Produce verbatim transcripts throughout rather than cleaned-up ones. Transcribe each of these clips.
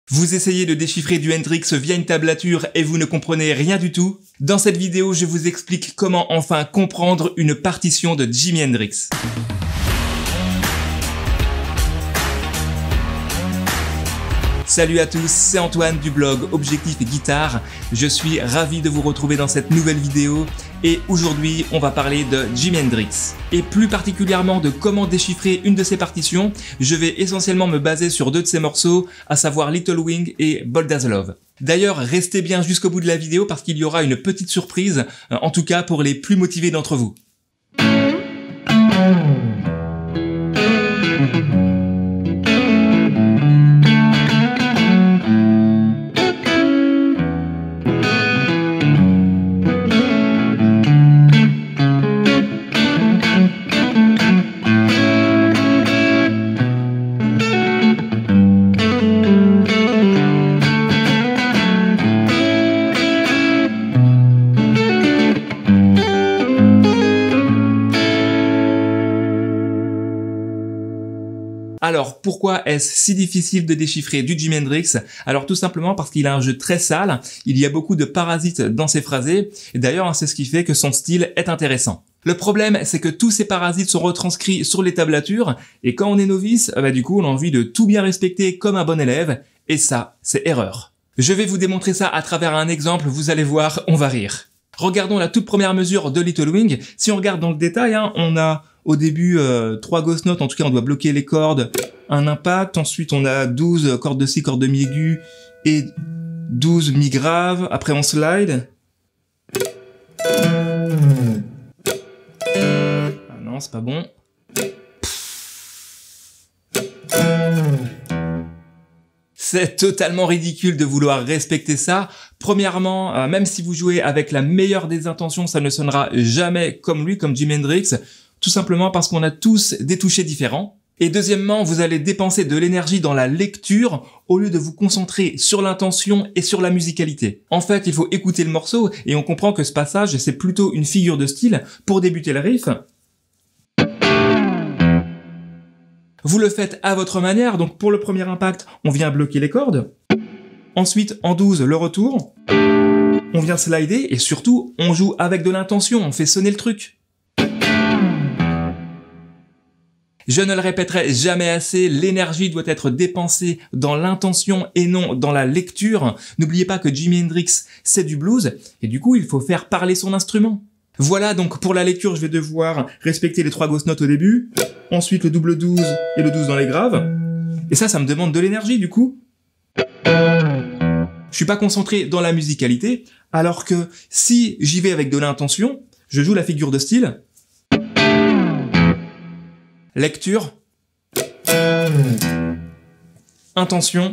Vous essayez de déchiffrer du Hendrix via une tablature et vous ne comprenez rien du tout? Dans cette vidéo, je vous explique comment enfin comprendre une partition de Jimi Hendrix. Salut à tous, c'est Antoine du blog Objectif et Guitare. Je suis ravi de vous retrouver dans cette nouvelle vidéo et aujourd'hui on va parler de Jimi Hendrix. Et plus particulièrement de comment déchiffrer une de ses partitions. Je vais essentiellement me baser sur deux de ses morceaux, à savoir Little Wing et Bold as Love. D'ailleurs, restez bien jusqu'au bout de la vidéo parce qu'il y aura une petite surprise, en tout cas pour les plus motivés d'entre vous. Alors, pourquoi est-ce si difficile de déchiffrer du Jimi Hendrix? Alors, tout simplement parce qu'il a un jeu très sale, il y a beaucoup de parasites dans ses phrasés, et d'ailleurs, c'est ce qui fait que son style est intéressant. Le problème, c'est que tous ces parasites sont retranscrits sur les tablatures, et quand on est novice, bah du coup, on a envie de tout bien respecter comme un bon élève, et ça, c'est erreur. Je vais vous démontrer ça à travers un exemple, vous allez voir, on va rire. Regardons la toute première mesure de Little Wing. Si on regarde dans le détail, hein, on a au début euh, trois ghost notes, en tout cas on doit bloquer les cordes, un impact, ensuite on a douze cordes de si, cordes de mi aigu et douze mi grave, après on slide. Ah non, c'est pas bon. C'est totalement ridicule de vouloir respecter ça. Premièrement, euh, même si vous jouez avec la meilleure des intentions, ça ne sonnera jamais comme lui, comme Jimi Hendrix, tout simplement parce qu'on a tous des touchés différents. Et deuxièmement, vous allez dépenser de l'énergie dans la lecture au lieu de vous concentrer sur l'intention et sur la musicalité. En fait, il faut écouter le morceau et on comprend que ce passage, c'est plutôt une figure de style pour débuter le riff. Vous le faites à votre manière, donc pour le premier impact, on vient bloquer les cordes. Ensuite, en douze, le retour. On vient slider et surtout, on joue avec de l'intention, on fait sonner le truc. Je ne le répéterai jamais assez, l'énergie doit être dépensée dans l'intention et non dans la lecture. N'oubliez pas que Jimi Hendrix, c'est du blues, et du coup, il faut faire parler son instrument. Voilà, donc pour la lecture, je vais devoir respecter les trois ghost notes au début, ensuite le double douze et le douze dans les graves, et ça, ça me demande de l'énergie, du coup. Je suis pas concentré dans la musicalité, alors que si j'y vais avec de l'intention, je joue la figure de style, lecture, intention.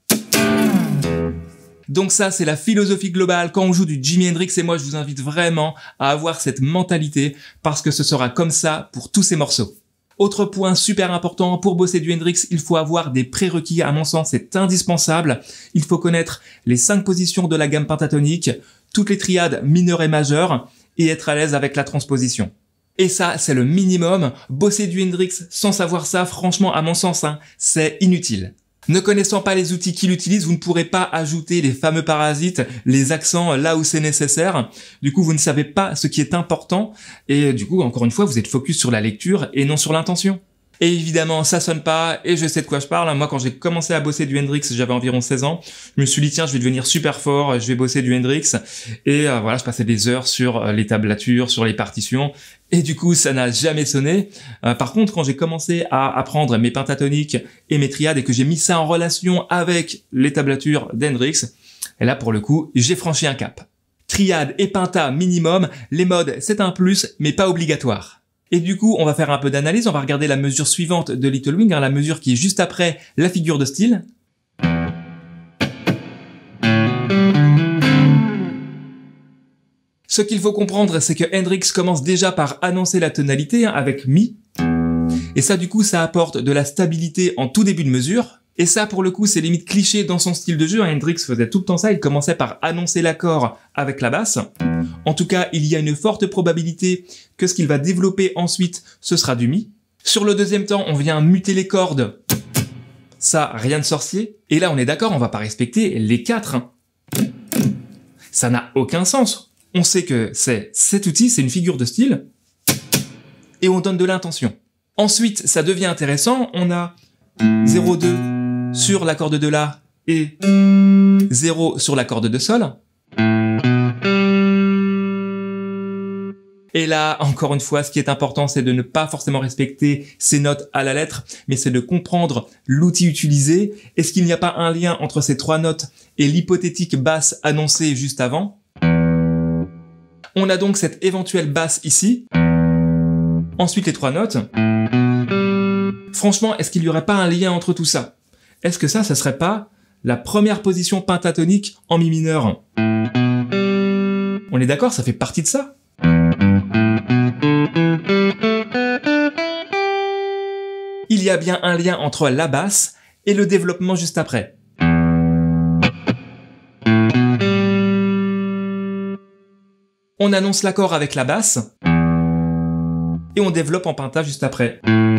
Donc ça, c'est la philosophie globale quand on joue du Jimi Hendrix et moi, je vous invite vraiment à avoir cette mentalité parce que ce sera comme ça pour tous ces morceaux. Autre point super important, pour bosser du Hendrix, il faut avoir des prérequis, à mon sens, c'est indispensable. Il faut connaître les cinq positions de la gamme pentatonique, toutes les triades mineures et majeures et être à l'aise avec la transposition. Et ça, c'est le minimum. Bosser du Hendrix sans savoir ça, franchement, à mon sens, hein, c'est inutile. Ne connaissant pas les outils qu'il utilise, vous ne pourrez pas ajouter les fameux parasites, les accents là où c'est nécessaire. Du coup, vous ne savez pas ce qui est important. Et du coup, encore une fois, vous êtes focus sur la lecture et non sur l'intention. Et évidemment, ça sonne pas, et je sais de quoi je parle. Moi, quand j'ai commencé à bosser du Hendrix, j'avais environ seize ans. Je me suis dit, tiens, je vais devenir super fort, je vais bosser du Hendrix. Et euh, voilà, je passais des heures sur les tablatures, sur les partitions. Et du coup, ça n'a jamais sonné. Euh, par contre, quand j'ai commencé à apprendre mes pentatoniques et mes triades et que j'ai mis ça en relation avec les tablatures d'Hendrix, et là, pour le coup, j'ai franchi un cap. Triade et penta minimum, les modes, c'est un plus, mais pas obligatoire. Et du coup, on va faire un peu d'analyse, on va regarder la mesure suivante de Little Wing, hein, la mesure qui est juste après la figure de style. Ce qu'il faut comprendre, c'est que Hendrix commence déjà par annoncer la tonalité, hein, avec Mi. Et ça, du coup, ça apporte de la stabilité en tout début de mesure. Et ça, pour le coup, c'est limite cliché dans son style de jeu. Hendrix faisait tout le temps ça, il commençait par annoncer l'accord avec la basse. En tout cas, il y a une forte probabilité que ce qu'il va développer ensuite, ce sera du Mi. Sur le deuxième temps, on vient muter les cordes. Ça, rien de sorcier. Et là, on est d'accord, on va pas respecter les quatre. Hein. Ça n'a aucun sens. On sait que c'est cet outil, c'est une figure de style, et on donne de l'intention. Ensuite, ça devient intéressant, on a zéro deux sur la corde de La et zéro sur la corde de Sol. Et là, encore une fois, ce qui est important, c'est de ne pas forcément respecter ces notes à la lettre, mais c'est de comprendre l'outil utilisé. Est-ce qu'il n'y a pas un lien entre ces trois notes et l'hypothétique basse annoncée juste avant? On a donc cette éventuelle basse ici. Ensuite, les trois notes. Franchement, est-ce qu'il n'y aurait pas un lien entre tout ça? Est-ce que ça, ça serait pas la première position pentatonique en mi mineur? On est d'accord, ça fait partie de ça? Il y a bien un lien entre la basse et le développement juste après. On annonce l'accord avec la basse et on développe en penta juste après.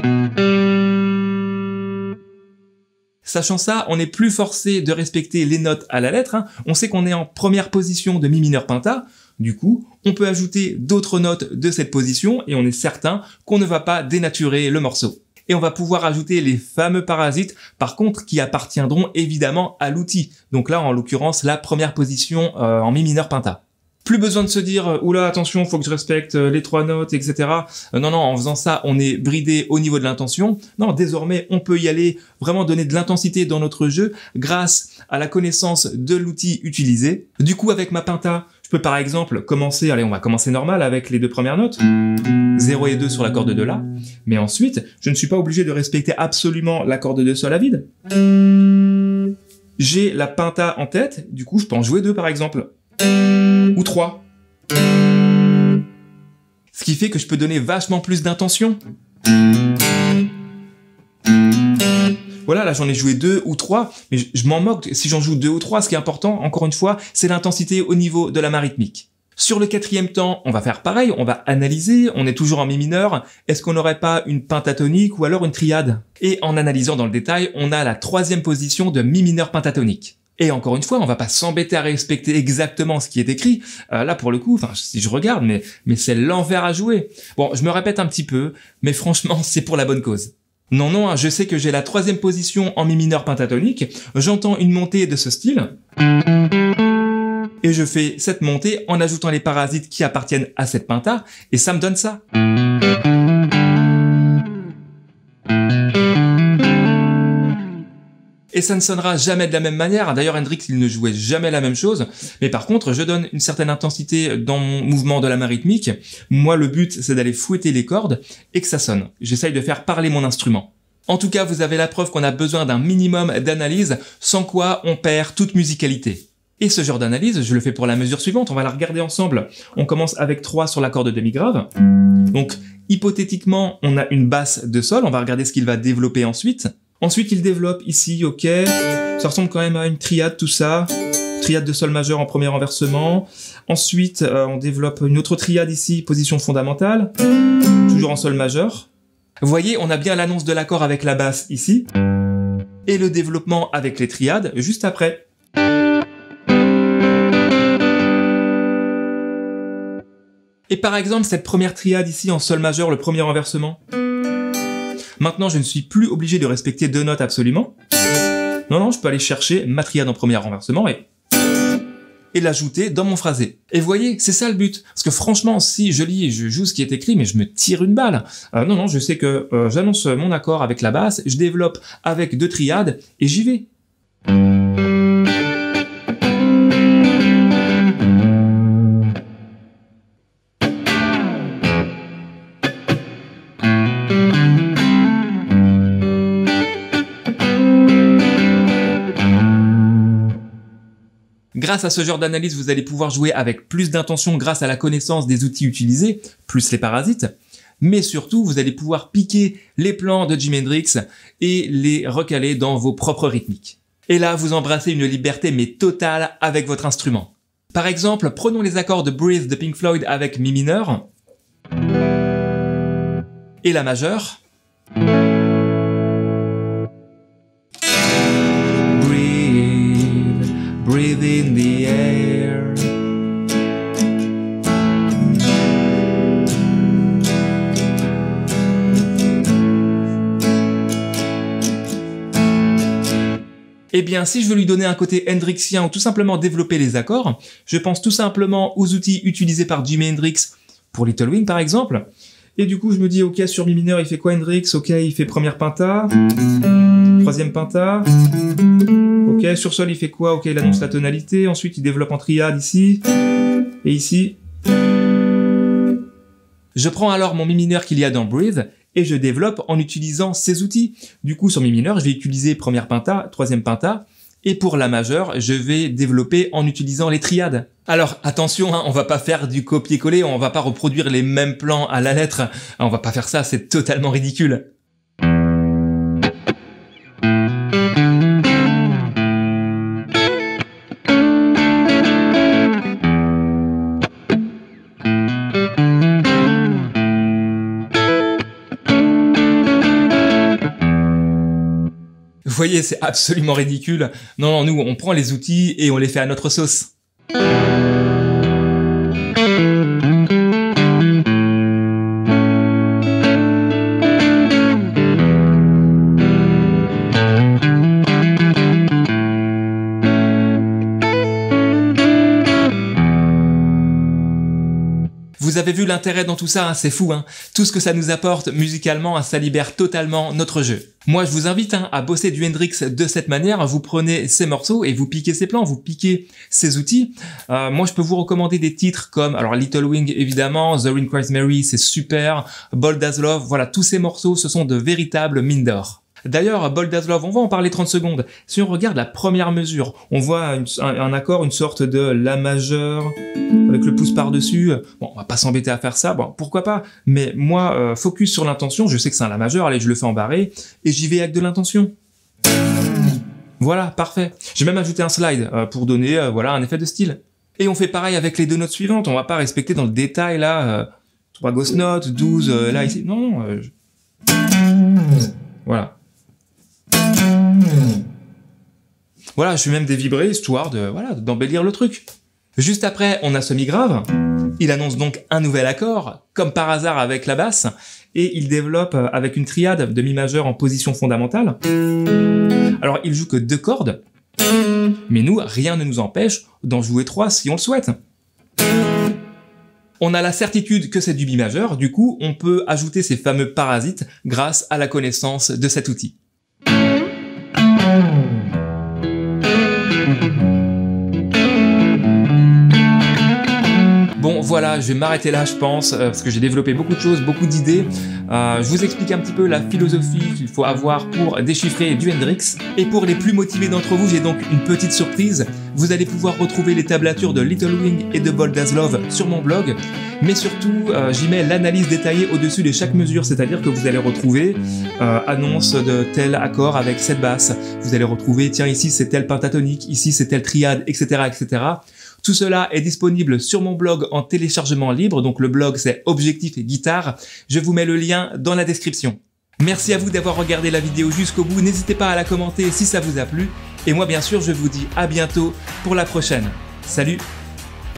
Sachant ça, on n'est plus forcé de respecter les notes à la lettre. Hein. On sait qu'on est en première position de mi mineur penta. Du coup, on peut ajouter d'autres notes de cette position et on est certain qu'on ne va pas dénaturer le morceau. Et on va pouvoir ajouter les fameux parasites, par contre, qui appartiendront évidemment à l'outil. Donc là, en l'occurrence, la première position euh, en mi mineur penta. Plus besoin de se dire, oula, attention, faut que je respecte les trois notes, et cetera. Euh, non, non, en faisant ça, on est bridé au niveau de l'intention. Non, désormais, on peut y aller, vraiment donner de l'intensité dans notre jeu grâce à la connaissance de l'outil utilisé. Du coup, avec ma penta, je peux par exemple commencer, allez, on va commencer normal avec les deux premières notes, zéro et deux sur la corde de La. Mais ensuite, je ne suis pas obligé de respecter absolument la corde de Sol à vide. J'ai la penta en tête, du coup, je peux en jouer deux par exemple. Ou trois. Ce qui fait que je peux donner vachement plus d'intention. Voilà, là j'en ai joué deux ou trois, mais je, je m'en moque si j'en joue deux ou trois. Ce qui est important, encore une fois, c'est l'intensité au niveau de la main rythmique. Sur le quatrième temps, on va faire pareil, on va analyser, on est toujours en mi mineur, est-ce qu'on n'aurait pas une pentatonique ou alors une triade? Et en analysant dans le détail, on a la troisième position de mi mineur pentatonique. Et encore une fois, on va pas s'embêter à respecter exactement ce qui est écrit. Euh, là, pour le coup, enfin, si je regarde, mais, mais c'est l'envers à jouer. Bon, je me répète un petit peu, mais franchement, c'est pour la bonne cause. Non, non, hein, je sais que j'ai la troisième position en mi mineur pentatonique. J'entends une montée de ce style. Et je fais cette montée en ajoutant les parasites qui appartiennent à cette penta. Et ça me donne ça. Et ça ne sonnera jamais de la même manière. D'ailleurs, Hendrix, il ne jouait jamais la même chose. Mais par contre, je donne une certaine intensité dans mon mouvement de la main rythmique. Moi, le but, c'est d'aller fouetter les cordes et que ça sonne. J'essaye de faire parler mon instrument. En tout cas, vous avez la preuve qu'on a besoin d'un minimum d'analyse, sans quoi on perd toute musicalité. Et ce genre d'analyse, je le fais pour la mesure suivante. On va la regarder ensemble. On commence avec trois sur la corde demi-grave. Donc, hypothétiquement, on a une basse de Sol. On va regarder ce qu'il va développer ensuite. Ensuite, il développe ici, ok, ça ressemble quand même à une triade, tout ça. Triade de Sol majeur en premier renversement. Ensuite, euh, on développe une autre triade ici, position fondamentale, toujours en Sol majeur. Vous voyez, on a bien l'annonce de l'accord avec la basse ici, et le développement avec les triades juste après. Et par exemple, cette première triade ici en Sol majeur, le premier renversement. Maintenant, je ne suis plus obligé de respecter deux notes absolument. Non, non, je peux aller chercher ma triade en premier renversement et, et l'ajouter dans mon phrasé. Et vous voyez, c'est ça le but. Parce que franchement, si je lis et je joue ce qui est écrit, mais je me tire une balle. Euh, non, non, je sais que euh, j'annonce mon accord avec la basse, je développe avec deux triades et j'y vais. Grâce à ce genre d'analyse, vous allez pouvoir jouer avec plus d'intention grâce à la connaissance des outils utilisés, plus les parasites. Mais surtout, vous allez pouvoir piquer les plans de Jimi Hendrix et les recaler dans vos propres rythmiques. Et là, vous embrassez une liberté mais totale avec votre instrument. Par exemple, prenons les accords de Breathe de Pink Floyd avec mi mineur et la majeure. breathe in the air. Eh bien, si je veux lui donner un côté hendrixien ou tout simplement développer les accords, je pense tout simplement aux outils utilisés par Jimi Hendrix pour Little Wing par exemple. Et du coup, je me dis, ok, sur mi mineur, il fait quoi Hendrix? Ok, il fait première penta, troisième penta. Ok, sur sol, il fait quoi? Ok, il annonce la tonalité. Ensuite, il développe en triade ici et ici. Je prends alors mon mi mineur qu'il y a dans Breathe et je développe en utilisant ces outils. Du coup, sur mi mineur, je vais utiliser première penta, troisième penta. Et pour la majeure, je vais développer en utilisant les triades. Alors attention, hein, on va pas faire du copier-coller, on va pas reproduire les mêmes plans à la lettre. On va pas faire ça, c'est totalement ridicule. Vous voyez, c'est absolument ridicule. Non, non, nous, on prend les outils et on les fait à notre sauce. Vous avez vu l'intérêt dans tout ça, hein, c'est fou, hein. Tout ce que ça nous apporte musicalement, hein, ça libère totalement notre jeu. Moi, je vous invite hein, à bosser du Hendrix de cette manière. Vous prenez ces morceaux et vous piquez ces plans, vous piquez ces outils. Euh, moi, je peux vous recommander des titres comme, alors Little Wing évidemment, The Ring Christ Mary, c'est super, Bold as Love, voilà, tous ces morceaux, ce sont de véritables mines d'or. D'ailleurs, Bold as Love, on va en parler trente secondes. Si on regarde la première mesure, on voit une, un, un accord, une sorte de La majeur, avec le pouce par-dessus. Bon, on va pas s'embêter à faire ça, bon, pourquoi pas. Mais moi, euh, focus sur l'intention, je sais que c'est un La majeur, allez, je le fais en barré, et j'y vais avec de l'intention. Voilà, parfait. J'ai même ajouté un slide euh, pour donner euh, voilà, un effet de style. Et on fait pareil avec les deux notes suivantes, on va pas respecter dans le détail, là, euh, trois ghost notes, douze, euh, là, ici. Non, non. Euh, je... Voilà. Voilà, je fais même des vibrés, histoire de, voilà, d'embellir le truc. Juste après, on a ce mi grave. Il annonce donc un nouvel accord, comme par hasard avec la basse, et il développe avec une triade de mi majeur en position fondamentale. Alors, il joue que deux cordes, mais nous, rien ne nous empêche d'en jouer trois si on le souhaite. On a la certitude que c'est du mi majeur, du coup, on peut ajouter ces fameux parasites grâce à la connaissance de cet outil. Bon, voilà, je vais m'arrêter là, je pense, euh, parce que j'ai développé beaucoup de choses, beaucoup d'idées. Euh, je vous explique un petit peu la philosophie qu'il faut avoir pour déchiffrer du Hendrix. Et pour les plus motivés d'entre vous, j'ai donc une petite surprise. Vous allez pouvoir retrouver les tablatures de Little Wing et de Bold as Love sur mon blog. Mais surtout, euh, j'y mets l'analyse détaillée au-dessus de chaque mesure, c'est-à-dire que vous allez retrouver euh, annonce de tel accord avec cette basse. Vous allez retrouver, tiens, ici c'est tel pentatonique, ici c'est tel triade, et cetera, et cetera. Tout cela est disponible sur mon blog en téléchargement libre, donc le blog c'est Objectif et Guitare. Je vous mets le lien dans la description. Merci à vous d'avoir regardé la vidéo jusqu'au bout, n'hésitez pas à la commenter si ça vous a plu. Et moi bien sûr, je vous dis à bientôt pour la prochaine. Salut!